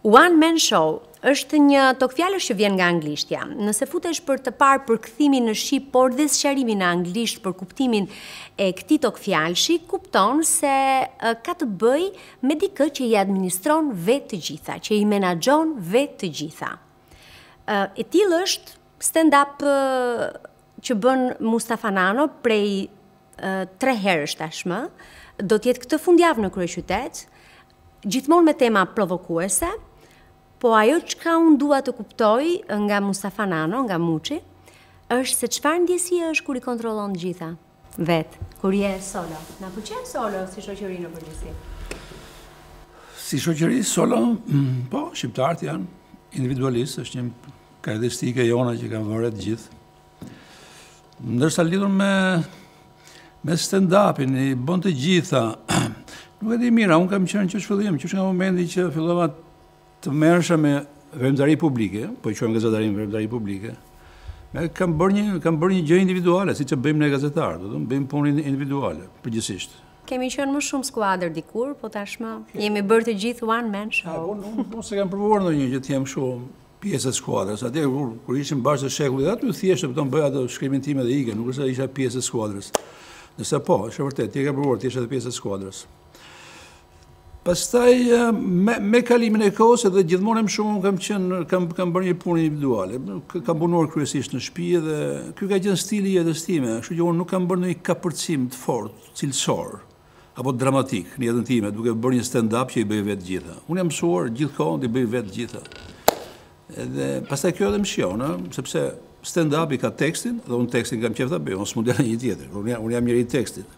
One man show është një tokfjalësh që vjen nga anglishtja. Nëse futesh për të parë përkthimin në shqip, por dhe sqarimin në anglisht për kuptimin e këtij tokfjalëshi, kupton se ka të bëjë me dikë që i administron vetë të gjitha, që i menaxhon vetë të gjitha. E tillë është stand-up që bën Mustafa Nano prej 3 herësh tashmë, do të jetë këtë fundjavë në kryeqytet, gjithmonë me tema provokuese. Po ajo çka unë dua të kuptoj nga Mustafa Nano, nga Muçi, është se çfarë ndjesie është kur i kontrollon të gjitha vet, kur je solo. Na pëlqen solo si shoqëri në përgjithësi? Si shoqëri solo, po, shqiptarët janë individualistë, është një karakteristike jona që kanë vënë të gjithë. Ndërsa lidhur me stand-upin, i bën të gjitha. Nuk e di mira, unë kam qenë që shfillim, që nga momenti që fillova të merresha me veprimtari publike, po i quajmë gazetarin veprimtari publike, kam bërë një gjë individuale, siç e bëjmë ne gazetarët, do të thonë bëjmë punë individuale, përgjithsisht. Kemi qenë më shumë skuadër dikur, po tashmë jemi bërë të gjithë one man show. Unë se kam provuar ndonjë gjë të jem kështu pjesë e skuadrës. Atje kur ishim bashkë të shekullit, aty thjesht do të bëja ato shkrimin tim edhe ike, nuk është se isha pjesë e skuadrës. Nëse po, është vërtet, ti e ke provuar të jesh edhe pjesë e skuadrës. Pastaj, me kalimin e kohës edhe gjithmonë më shumë kam bërë një punë individuale. Kam punuar kryesisht në shtëpi dhe ky ka qenë stili i jetës time, kështu që unë nuk kam bërë ndonjë kapërcim të fortë, cilësor apo dramatik në jetën time, duke bërë një stand-up që i bëj vetë gjitha. Unë jam mësuar gjithkohon të i bëj vetë gjitha. Edhe pastaj kjo edhe më shjon, sepse stand-up i ka tekstin, dhe unë tekstin kam qejf ta bëj, unë s'mund të një tjetër. Unë jam njëri i tekstit.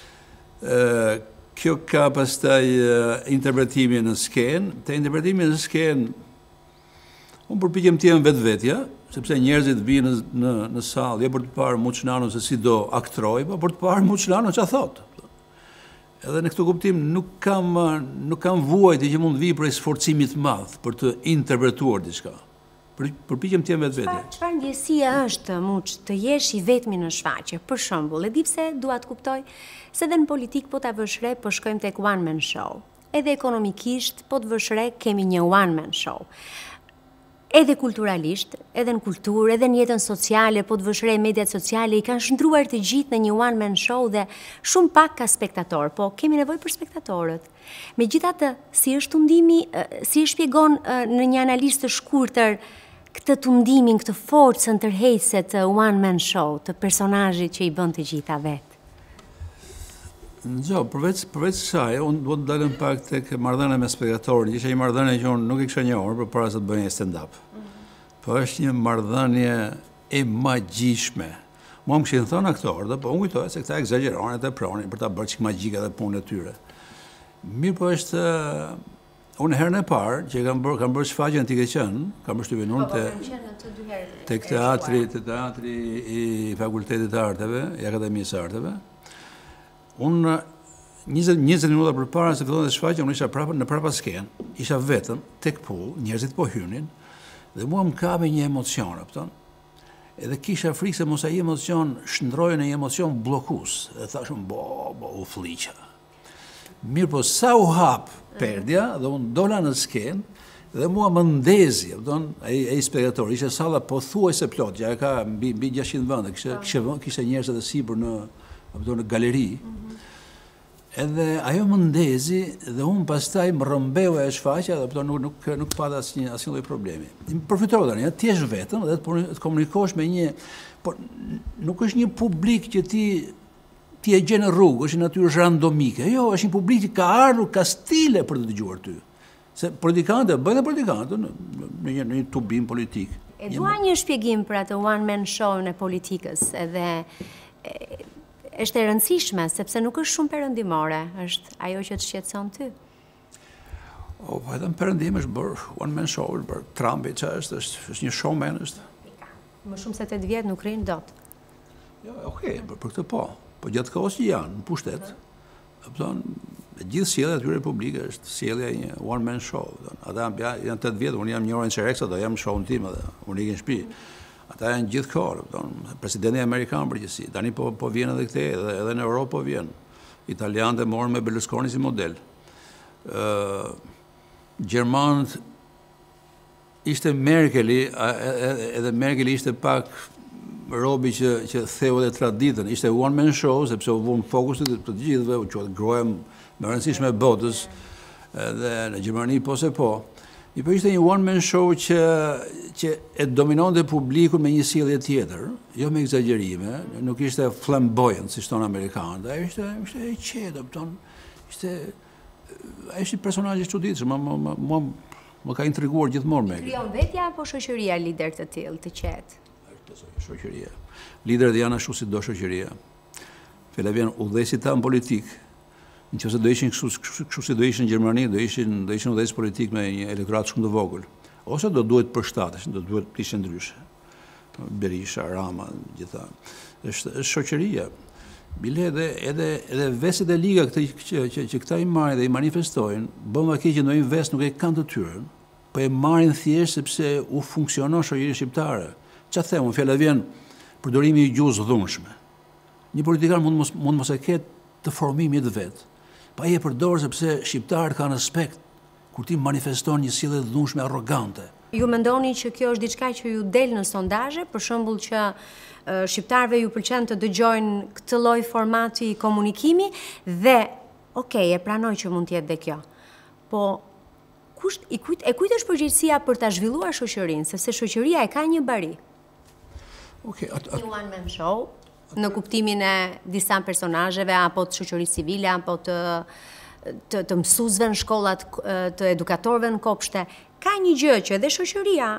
Kjo ka pastaj interpretimin në skenë. Te interpretimi në skenë, unë përpiqem të jem vetvetja, sepse njerëzit vinë në sallë, jo për të parë Mustafa Nano se si do aktroj, po për të parë Mustafa Nano ç'a thot. Edhe në këtë kuptim nuk kam vuajtje që mund të vi prej sforcimit të madh për të interpretuar diçka. Përpiqem të jem vetvetja. Çfarë ndjesie është, Muç, të jesh i vetmi në shfaqje? Për shembull, e di pse dua të kuptoj se edhe në politik po ta vësh re, po shkojmë tek one man show. Edhe ekonomikisht po të vësh re, kemi një one man show. Edhe kulturalisht, edhe në kulturë, edhe në jetën sociale, po të vësh re mediat sociale i kanë shndruar të gjithë në një one man show dhe shumë pak ka spektator, po kemi nevojë për spektatorët. Megjithatë, si është tundimi, si e shpjegon në një analizë të shkurtër këtë tundimin, këtë forcën tërheqëse të one man show, të personazhit që i bën të gjitha vetë? Jo, përveç kësaj, unë duhet të dalem pak tek marrëdhënia me spektatorin, ishte një marrëdhënie që unë nuk e kisha njohur përpara se të bëja stand-up. Po është një marrëdhënie e magjishme. Mua më kishin thënë aktorët, po unë kujtoj se këta egzageronin e pronin për ta bërë çik magjik edhe punën e tyre. Mirë, po është unë herën e parë që kam bërë shfaqjen ti ke qenë, kam përshtypjen unë tek teatri i Fakultetit të Arteve, i Akademisë së Arteve. Unë 20 minuta përpara se fillonte shfaqja, unë isha në prapa skenë, isha vetëm tek pool, njerëzit po hynin, dhe mua më kapi një emocion, kupton? Edhe kisha frikë se mos ai emocion shndrohej në një emocion bllokues. Dhe thashun u fliqa. Mirë, po sa u hap perdja dhe unë dola në skenë dhe mua më ndezi, ai spektator, ishte salla pothuajse plot, ja ka mbi 600 vende, kishte njerëz edhe sipër në galeri. Edhe ajo më ndezi dhe unë pastaj më rrëmbeu e shfaqja dhe nuk pata asnjë lloj problemi. Përfitova tani, ti je vetëm dhe të komunikosh me një, por nuk është një publik që ti e gjen në rrugë, është një natyrë randomike. Jo, është një publik që ka ardhur, ka stile për të dëgjuar ty. Se politikanët bëjnë politikanët në një tubim politik. E dua një shpjegim për atë one man show në politikës, edhe është e rëndësishme, sepse nuk është shumë perëndimore, është ajo që të shqetëson ty. Edhe në perëndim është bërë one man show, për Trumpi që është një showman është. Më shumë se 8 vjet nuk rrin dot. Jo, okay, për këtë po. Po gjatë kohës që janë në pushtet, gjithë sjellja e tyre publike është sjellja e një one man show. Ata janë 8 vjet, unë jam një orë në Çereksa, do jam në show-n tim edhe unë ikën në shtëpi. Ata janë gjithë kohë, presidenti amerikan përgjithësi. Tani po vjen edhe këtej, edhe në Europë po vjen. Italianët e morën me Berlusconi si model. Gjermanët ishte Merkeli, edhe Merkeli ishte pak robi që theu dhe traditën. Ishte one man show, sepse u vunë fokusit të gjithëve, u quatë groja më rëndësishme e botës, dhe në Gjermani po se po. Po ishte një one man show që e dominonte publikun me një sjellje tjetër, jo me egzagjerime, nuk ishte flamboyant, si shtonë Amerikanët, ai ishte e qetë, ai ishte personazh i çuditshëm, më ka intriguar gjithmonë me. Krijon vetja apo shoqëria lider të tillë, të qetë? Shoqëria. Liderët janë ashtu si do shoqëria. Fjala vjen udhëhesit tanë politik. Nëse do ishin kështu si do ishin në Gjermani, do ishin udhëheqës politik me një elektorat shumë të vogël. Ose do duhet përshtateshin, do duhet të ishin ndryshe. Berisha, Rama, gjitha. Është shoqëria. Bile edhe vestet e liga që këta i marrin dhe i manifestojnë, bën vaki që ndonjë vest nuk e kanë të tyre, po e marrin thjesht sepse u funksionon shoqëria shqiptare. Çfarë them, fjala vjen përdorimi i gjuhës dhunshme. Një politikan mund mos e ketë të formimit vet. Pa ai e përdor sepse shqiptarët kanë respekt kur ti manifeston një sjellje të dhunshme arrogante. Ju mendoni që kjo është diçka që ju del në sondazhe, për shembull që shqiptarëve ju pëlqen të dëgjojnë këtë lloj formati komunikimi dhe okay, e pranoj që mund të jetë dhe kjo. Po e kujt është përgjegjësia për ta zhvilluar shoqërinë, sepse shoqëria e ka një bari. Një one man show, në kuptimin e disa personazheve, apo të shoqërisë civile, apo të mësuesve në shkollat, të edukatorëve në kopshte, ka një gjë që edhe shoqëria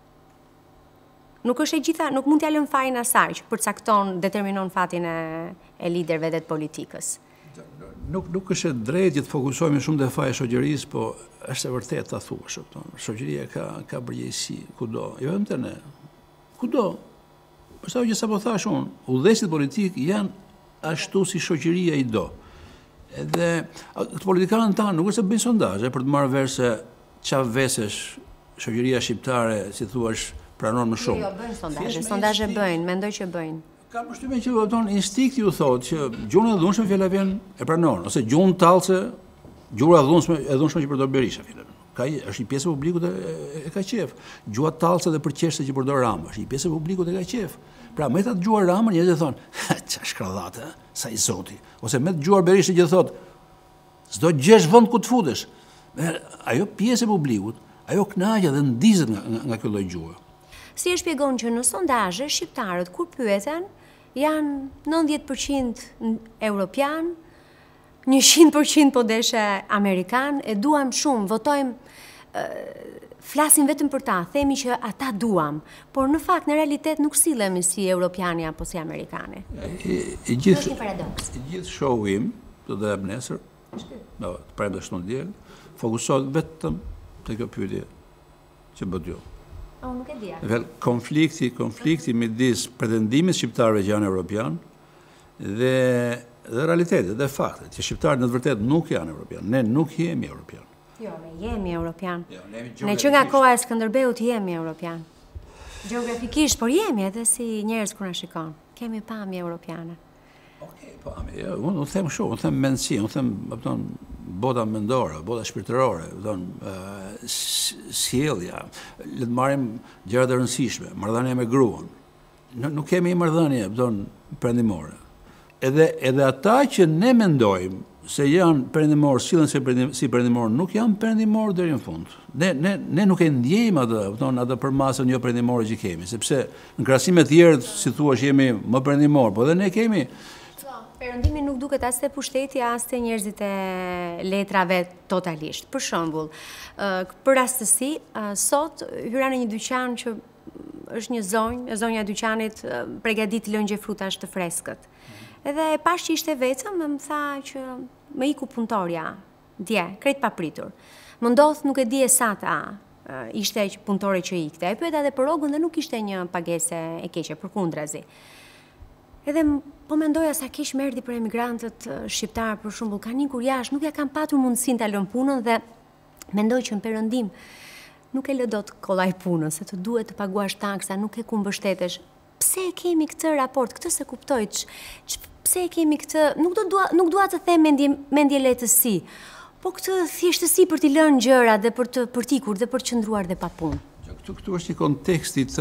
nuk është e gjitha, nuk mund t'ja lënë fajin asaj që përcakton, determinon fatin e liderëve dhe të politikës. Nuk është e drejtë që të fokusohemi shumë te faji i shoqërisë, po është e vërtetë ta thuash këto. Shoqëria ka përgjegjësi kudo, jo vetëm te ne. Kudo. Për sa që sapo thash unë, udhëheqësit politik janë ashtu si shoqëria i do. Edhe këtë politikanët tanë nuk është se bëjnë sondazhe për të marrë vesh se çfarë vesesh shoqëria shqiptare, si thuash, pranon më shumë. Jo, bëjnë sondazhe bëjnë, mendoj që bëjnë. Kam përshtypjen që voton instinkti u thotë që gjuhën e dhunshme fjala vjen e pranon, ose gjuhën tallse, gjura e dhunshme që përdor Berisha fjala. Është një pjesë e publikut e ka qef. Gjua tallse dhe përqeshse që përdor Rama, është një pjesë e publikut e ka qef. Pra me ta dëgjuar Ramën, njerëzit thonë, çfarë shkradhate, sa i zoti. Ose me dëgjuar Berishën që thotë, s'do gjesh vend ku të futesh. Ajo pjesë e publikut, ajo kënaqet dhe ndizet nga kjo lloj gjuhe. Si e shpjegon që në sondazhe shqiptarët kur pyeten janë 90% europian, 100% po deshe Amerikan, e duam shumë, votojmë, flasim vetëm për ta, themi që ata duam, por në fakt, në realitet, nuk sillemi si europiani apo si amerikani. Është një paradoks. I gjithë show im, të dhe ebë nesër, të prejnë dhe shtunë djelë, fokusohet vetëm të kjo pyetje që bët jo. Nuk e dhja. Konflikti midis pretendimit shqiptarëve që janë europian dhe realitetit, dhe faktet, që shqiptarët në të vërtet nuk janë europian. Ne nuk jemi europian. Jo, ne jemi europian. Ne që nga koha e Skënderbeut jemi europian. Geografikisht, por jemi edhe si njerëz kur na shikon. Kemi pamje europiane. Okej, pamje. Unë them kështu, unë them mendsi, unë them bota mendore, bota shpirtërore, sjellja. Le të marrim gjërat e rëndësishme, marrëdhënia me gruan. Nuk kemi marrëdhënie, perëndimore. Edhe ata që ne mendojmë se janë perëndimor, sillen si perëndimor, nuk janë perëndimor deri në fund. Ne nuk e ndjejmë atë përmasën jo perëndimore që kemi, sepse në krahasim me të tjerët, si thuaç, jemi më perëndimor, po edhe ne kemi. Perëndimi nuk duket as te pushteti, as te njerëzit e letrave totalisht. Për shembull, për rastësi, sot hyra në një dyqan që është një zonjë, zonja e dyqanit përgatit lëngje frutash të freskët. Edhe e pash që ishte vetëm, më tha që më iku punëtorja, dje, krejt papritur. Më ndodh nuk e di e sa ta ishte punëtore që ikte. E pyeta edhe për rrogën dhe nuk ishte një pagese e keqe, përkundrazi. Edhe po mendoja sa keq më erdhi për emigrantët shqiptarë, për shembull, kanë ikur jashtë, nuk ja kanë patur mundësinë ta lënë punën dhe mendoj që në perëndim nuk e lë dot kollaj punën, se të duhet të paguash taksa, nuk e kumbështetesh. Pse e kemi këtë raport, këtë se kuptoj, pse e kemi këtë, nuk dua të them mendje lehtësi, po këtë thjeshtësi për t'i lënë gjëra dhe për t'ikur dhe për të qëndruar dhe pa punë. Këtu është një kontekst i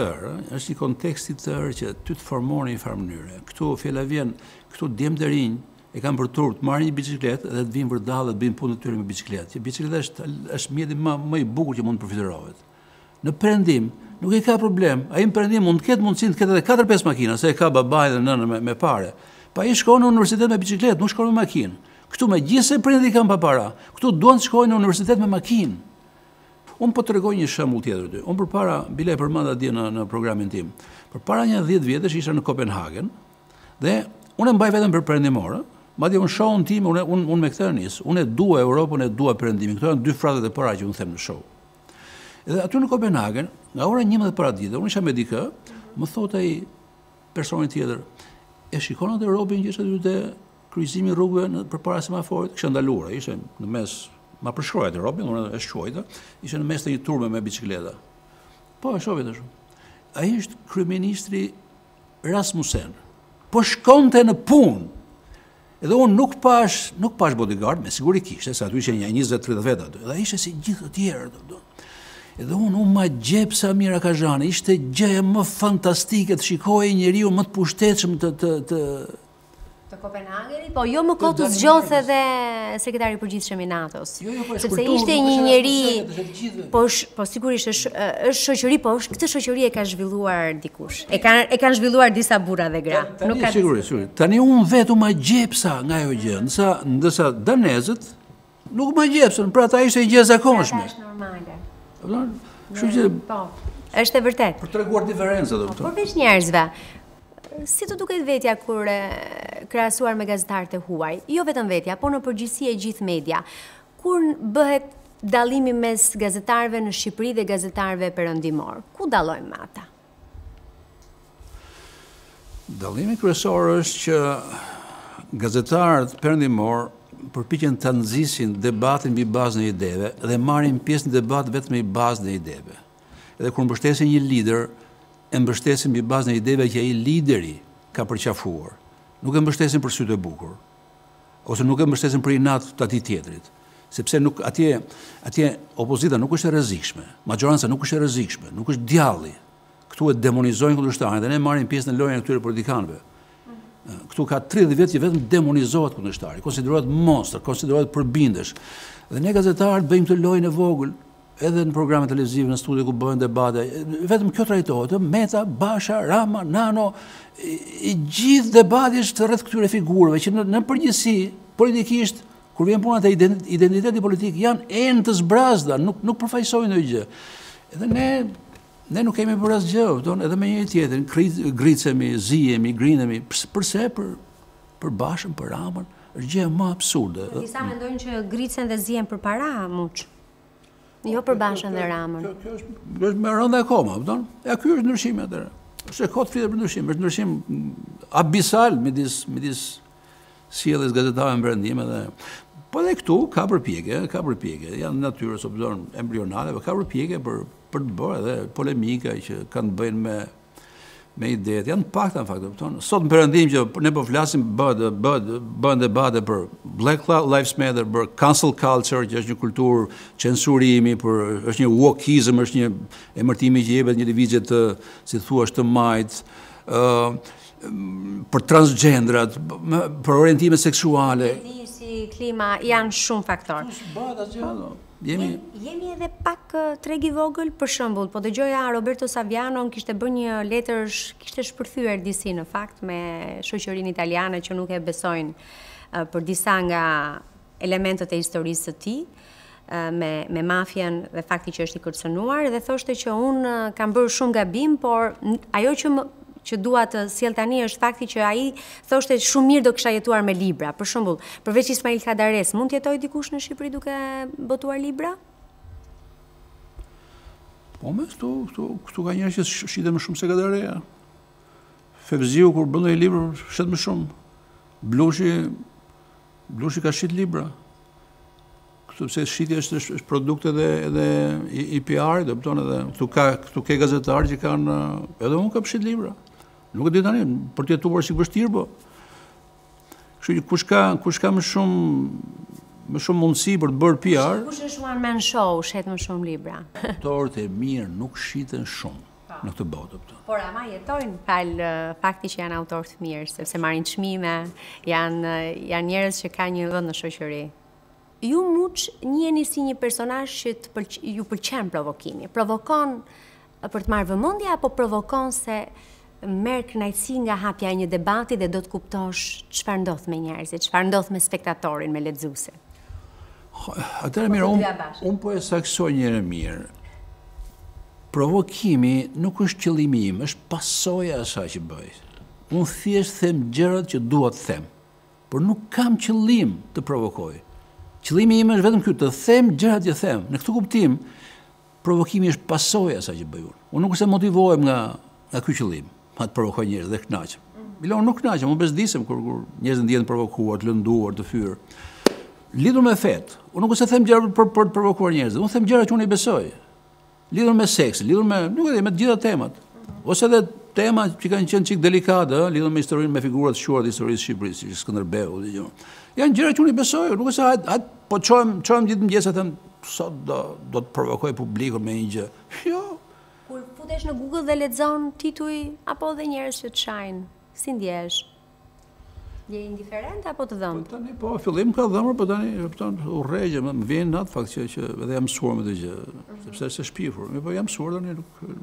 tërë, që ty të formoni një farë mënyre. Këtu fjala vjen, këtu djemt e rinj e kanë për turp, marrin një biçikletë dhe të vinë vërdallë dhe të bëjnë punën e tyre me biçikletë. Bicikleta është mjeti më i bukur që mund të përfiturohet. Në perëndim nuk i ka problem. Ai në perëndim mund të ketë mundësinë të ketë edhe 4-5 makina, se e ka babai dhe nëna me pare. Pa ai shkon në universitet me biçikletë, nuk shkon me makinë. Këtu megjithëse prindërit kanë pa para, këtu duan të shkojnë në universitet me makinë. Unë po të regoj një shembull tjetër ty. Unë përpara, bile e përmanda dje në programin tim, përpara një 10 vjetësh isha në Kopenhagen, dhe unë e mbaj vetëm për perëndimorë, madje unë shohun tim, unë me këtë nis, unë e dua Europën, e dua perëndimin. Këto janë dy fratet e para që unë them në show. Edhe aty në Kopenhagen, nga ora 11 para ditës, unë isha me dikë, më thot ai personi tjetër, e shikon atë Europën që ishte aty te kryqëzimi rrugëve përpara semaforit, kisha ndaluar, ishte në mes. Ma përshkruajt Europën, unë e shquajta, ishe në mes të një turme me bicikleta. Po, e shohë vetë shumë. Ai është kryeministri Rasmussen. Po shkonte në punë. Edhe unë nuk pash bodyguard, me siguri kishte, se aty ishe një 20-30 veta aty. Edhe ishe si gjithë të tjerë. Edhe unë ma gjep sa Mira Kazhani, ishte gjëja më fantastike të shikoj njeriu më të pushtetshëm të Kopenhagenit, po jo më kohë të zgjoth edhe sekretari i përgjithshëm i NATO-s. Sepse ishte një njeri, po sigurisht është shoqëri, po këtë shoqëri e ka zhvilluar dikush. E kanë zhvilluar disa burra dhe gra. Sigurisht. Tani unë vetë ma gjepsa nga ajo gjë, ndërsa danezët nuk ma gjepsën, pra ata ishte një gjë e zakonshme. Është normale. Kështu që është e vërtet. Për treguar diferencat, Por veç njerëzve, si të duket vetja kur krahasuar me gazetarët e huaj, jo vetëm vetja, por në përgjithësi e gjithë media, kur bëhet dallimi mes gazetarëve në Shqipëri dhe gazetarëve perëndimor, ku dallojmë me ata? Dallimi kryesor është që gazetarët perëndimor përpiqen të nxisin debatin mbi bazën e ideve dhe marrin pjesë në debat vetëm mbi bazën e ideve. Edhe kur mbështesin një lider, e mbështesin mbi bazën e ideve që ai lideri ka përqafuar. Nuk e mbështesin për sytë e bukur, ose nuk e mbështesin për inat të atij tjetrit, sepse atje opozita nuk është e rrezikshme, majoranca nuk është e rrezikshme, nuk është djalli. Këtu e demonizojnë kundërshtarin dhe ne marrim pjesë në lojën e këtyre politikanëve. Këtu ka 30 vjet që vetëm demonizohet kundërshtari, konsiderohet monster, konsiderohet përbindesh. Dhe ne gazetarët bëjmë këtë lojën e vogël, edhe në programe televizive, në studio ku bëhen debate, vetëm kjo trajtohet, Meta, Basha, Rama, Nano, i gjithë debati është rreth këtyre figurëve që në përgjithësi politikisht kur vjen puna te identiteti politik janë enë të zbrazda, nuk përfaqësojnë ndonjë gjë. Edhe ne nuk kemi bërë asgjë, edhe me njëri tjetrin, gricemi, zihemi, grinemi, përse për Bashën, për Ramën, është gjë më absurde. Disa mendojnë që gricen dhe zihen për para, muç. Jo për Bashën dhe Ramën. Kjo është me rënda akoma, ky është ndryshimi atëherë. Është kot flitet për ndryshim, është ndryshim abisal midis sjelljes gazetare në perëndim edhe. Po edhe këtu ka përpjekje, janë natyrës embrionale, po ka përpjekje për të bërë edhe polemika që kanë të bëjnë me idetë. Janë pakta në fakt. Sot në perëndim që ne po flasim bëhen debate për Black Lives Matter, për cancel culture, që është një kulturë censurimi, është një wokeism, është një emërtimi që jepet një lëvizje të, si thua, të majt, për transgendrat, për orientime seksuale. Si klima janë shumë faktorë. Jemi edhe pak treg i vogël, për shembull, po dëgjoja Roberto Saviano kishte bërë një letër, kishte shpërthyer disi në fakt me shoqërinë italiane që nuk e besojnë për disa nga elementët e historisë së tij, me mafian dhe fakti që është i kërcënuar, dhe thoshte që unë kam bërë shumë gabim, por ajo që dua të sjell tani është fakti që ai thoshte shumë mirë do kisha jetuar me libra. Për shembull, përveç Ismail Kadares, mund të jetojë dikush në Shqipëri duke botuar libra? Po me këtu ka njerëz që shiten më shumë se Kadareja. Fevziu kur bën një libër shet më shumë. Blushi ka shit libra. Sepse shitja është produkt edhe i PR-it, do të thonë edhe këtu ke gazetarë që kanë, edhe unë kam shit libra. Nuk e di tani, për të jetuar si vështirë, po. Kështu që kush ka më shumë më shumë mundësi për të bërë PR. Kush është one man show, shet më shumë libra? Autorët e mirë nuk shiten shumë në këtë botë. Por ama jetojnë falë fakti që janë autorë të mirë, sepse marrin çmime, janë njerëz që kanë një vend në shoqëri. Ju muç njiheni si një personazh që ju pëlqen provokimi. Provokon për të marrë vëmendje apo provokon se merr kënaqësi nga hapja e një debati dhe do të kuptosh çfarë ndodh me njerëzit, çfarë ndodh me spektatorin, me lexuesin. Atëherë mirë, unë po e saksoj njëherë mirë. Provokimi nuk është qëllimi im, është pasojë e asaj që bëj. Unë thjesht them gjërat që dua të them, por nuk kam qëllim të provokoj. Qëllimi im është vetëm ky, të them gjërat që them. Në këtë kuptim, provokimi është pasojë e asaj që bëj unë. Unë nuk është se motivohem nga ky qëllim, ma të provokoj njerëz dhe kënaqem. Unë nuk kënaqem, unë bezdisem kur njerëzit ndjehen të provokuar, të lënduar, të fyer. Lidhur me fetë, unë nuk është se them gjëra për të provokuar njerëzit, unë them gjëra që unë i besoj. Lidhur me seksin, lidhur me, nuk e di, me të gjitha temat. Ose edhe tema që kanë qenë çik delikate, lidhur me historinë, me figurat të quara të historisë së Shqipërisë, si Skënderbeu, janë gjëra që unë i besoj, nuk është se po çojmë gjithë mëngjes e them sot do të provokoj publikun me një gjë. Jo. Kur futesh në Google dhe lexon tituj apo edhe njerëz që të shajnë, si ndjehesh? Je indiferent apo të dhënë? Tani po, fillim ka dhëmër, po tani urrejgje, më vjen natë fakt që edhe jam mësuar me të gjë, sepse është e shpifur. Po jam mësuar tani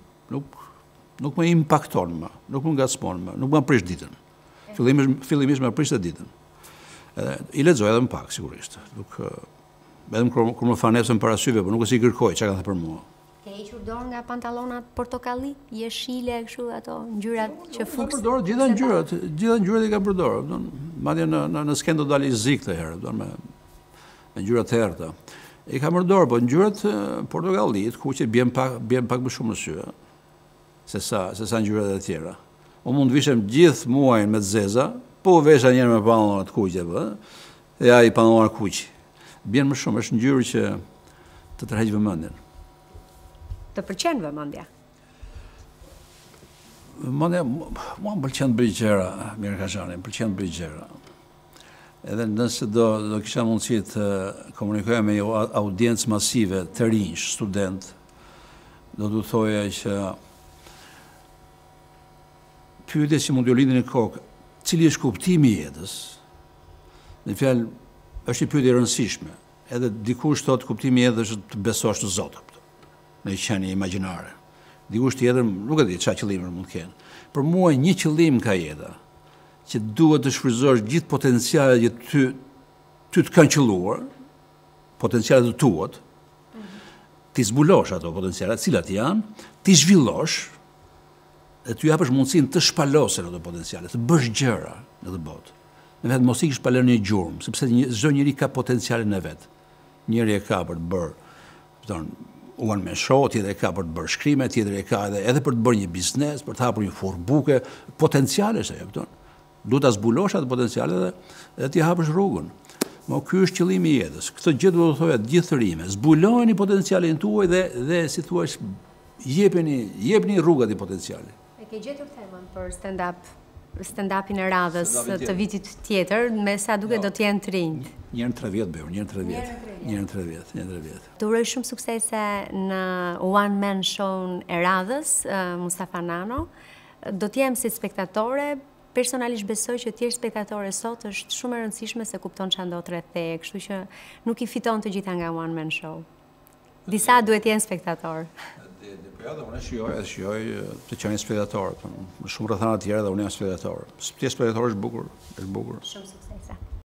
nuk më impakton më, nuk më ngacmon më, nuk më prish ditën. Fillimisht më prishte ditën. I lexoj edhe më pak sigurisht. Vetëm kur më fanesën para syve, por nuk është i kërkoj çka kanë thënë për mua. Ke hequr dorë nga pantallonat portokalli, jeshile, kështu ato ngjyrat që fuks. Përdor gjitha ngjyrat i ka përdorur, madje në skendo dali zik të herë, me ngjyra të errta. I ka përdorur, po ngjyrat portokallit, kuqe bjen pak më shumë në sy, se sa ngjyrat e tjera. Unë mund të vishem gjithë muajin me të zeza, po vesha njëherë me pantallona të kuqe, e ai pantallona kuq. Bjen më shumë, është ngjyrë që të tërheq vëmendjen. Të pëlqen vëmendja? Vëmendja, mua më pëlqen të bëj gjëra, mirë Kashani, më pëlqen të bëj gjëra. Edhe nëse do kisha mundësi të komunikoja me një audiencë masive, të rinj, student, do t'u thoja që pyetjes që mund t'ju lindin në kokë, cili është kuptimi i jetës? Në fjalë, është një pyetje e rëndësishme. Edhe dikush thotë kuptimi i jetës është të besosh në Zot. Në qenie imagjinare. Dikush tjetër, nuk e di çfarë qëllimi mund të kenë. Për mua një qëllim ka jeta, që duhet të shfrytëzosh gjithë potencialet që ty të kanë qelluar, potencialet të tuat, ti zbulosh ato potencialet, cilat janë, ti zhvillosh, dhe ty japësh mundësinë të shpalosen ato potencialet, të bësh gjëra në këtë botë. Në vetë mos i shpalon një gjurmë, sepse çdo njeri ka potencialin e vet. Njëri e ka për të bërë, one man show, tjetër e ka për të bërë shkrime, tjetër e ka edhe për të bërë një biznes, për të hapur një furbuke, potenciale se jepton. Duhet ta zbulosh atë potenciale dhe t'i hapësh rrugën. Ky është qëllimi i jetës. Këtë gjë do të thoja të gjithë të rinjve. Zbulojeni potencialin tuaj dhe si thua, jepni rrugë atij potenciali. E ke gjetur themën për stand-upin e radhës të vitit tjetër, me sa duke do të jenë të rinj. Njërën 3 vjetë, Beur, njërën 3 vjetë. Të uroj shumë suksese në one man show e radhës, Mustafa Nano. Do t'jem si spektatore, personalisht besoj që tjerë spektatore sot është shumë e rëndësishme se kupton çfarë ndodh rreth teje, kështu që nuk i fiton të gjitha nga one man show. Disa duhet jenë spektator. Dhe unë shijoj të qenë spektator, më shumë rrethana të tjera dhe unë jam spektator. Ti je spektator, është bukur. Shumë suksese.